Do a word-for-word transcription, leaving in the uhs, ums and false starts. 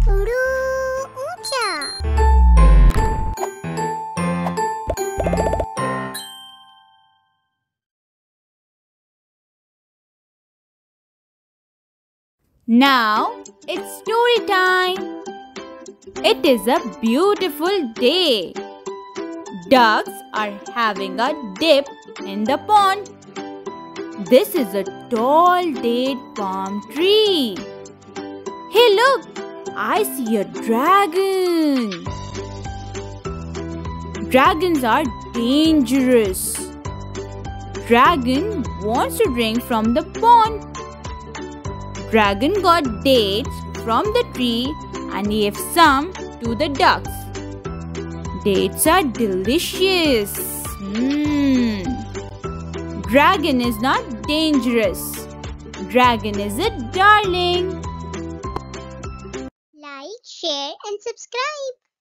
उड़ू ऊंचा। Now it's story time. It is a beautiful day. Ducks are having a dip in the pond. This is a tall date palm tree. Hey, look! I see a dragon. Dragons are dangerous. Dragon wants to drink from the pond. Dragon got dates from the tree and gave some to the ducks. Dates are delicious. Mm. Dragon is not dangerous. Dragon is a darling. Like, share and subscribe.